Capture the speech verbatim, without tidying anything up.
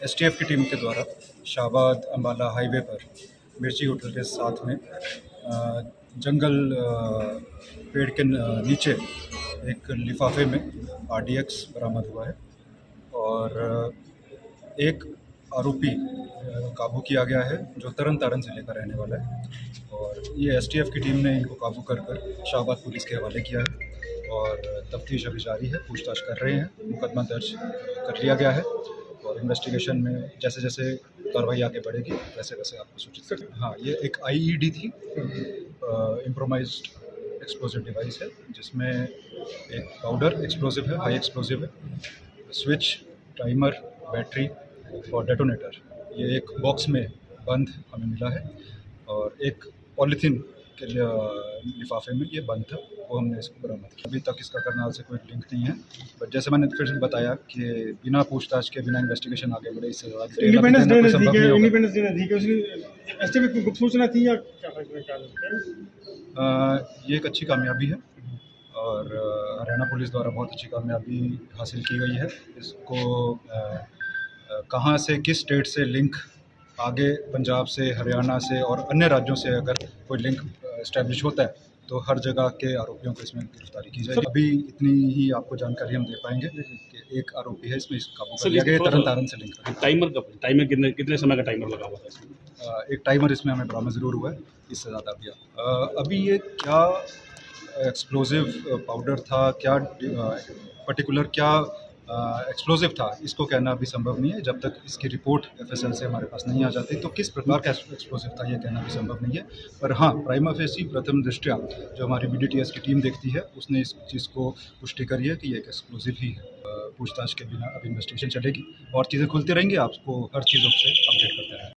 STF की team के द्वारा शाहबाद अम्बाला हाईवे पर मिर्ची होटल के साथ में अ, जंगल अ, पेड़ के न- नीचे एक लिफाफे में आरडीएक्स बरामद हुआ है और अ, एक आरोपी अ, काबू किया गया है जो तरन तारण जिले का रहने वाला है और ये एसटीएफ की टीम ने इनको काबू कर कर शाहबाद पुलिस के हवाले किया है और तफ्तीश अभी जारी है, पूछताछ कर रहे हैं। मुकदमा दर्ज कर लिया गया है और इन्वेस्टिगेशन में जैसे जैसे कार्रवाई आगे बढ़ेगी वैसे वैसे आपको सूचित करें। हाँ, ये एक आईईडी थी, इम्प्रोवाइज्ड एक्सप्लोजिव डिवाइस है जिसमें एक पाउडर एक्सप्लोजिव है, हाई एक्सप्लोजिव है, स्विच, टाइमर, बैटरी और डेटोनेटर ये एक बॉक्स में बंद हमें मिला है और एक पॉलीथीन के लिए लिफाफे में ये बंद था, वो हमने इसको बरामद किया। अभी तक इसका करनाल से कोई लिंक नहीं है, बट जैसे मैंने फिर बताया कि बिना पूछताछ के बिना इन्वेस्टिगेशन आगे बढ़े इससे ज़्यादा इंडिपेंडेंस डे संभव नजदीक है, नहीं होगा। इंडिपेंडेंस डे नजदीक है, उसकी एसटीएफ को गुप्त सूचना थी या क्या क्या अ, ये एक अच्छी कामयाबी है और अ, हरियाणा पुलिस द्वारा बहुत अच्छी कामयाबी हासिल की गई है। इसको अ, अ, कहाँ से किस स्टेट से लिंक आगे पंजाब से, हरियाणा से और अन्य राज्यों से अगर कोई लिंक इस्टेब्लिश होता है तो हर जगह के आरोपियों को इसमें गिरफ्तारी की जाएगी। अभी इतनी ही आपको जानकारी हम दे पाएंगे कि एक आरोपी है इसमें काबू कर लिया गया, तरन तारण से लिंक रखा। टाइमर का टाइमर कितने कितने समय का टाइमर लगा हुआ था इसमें? अ, एक टाइमर इसमें हमें बरामद ज़रूर हुआ है, इससे ज़्यादा अभी अ, अभी ये क्या एक्सप्लोजिव पाउडर था, क्या पर्टिकुलर क्या एक्सप्लोजिव था, इसको कहना अभी संभव नहीं है जब तक इसकी रिपोर्ट एफएसएल से हमारे पास नहीं आ जाती। तो किस प्रकार का एक्सप्लोजिव था ये कहना भी संभव नहीं है, पर हाँ, प्राइमा फेसी प्रथम दृष्टया जो हमारी बीडीटीएस की टीम देखती है उसने इस चीज़ को पुष्टि करी है कि ये एक एक्सप्लोजिव ही है। पूछताछ के बिना अब इन्वेस्टिगेशन चलेगी और चीज़ें खुलती रहेंगी, आपको हर चीज़ों से अपडेट करते रहेंगे।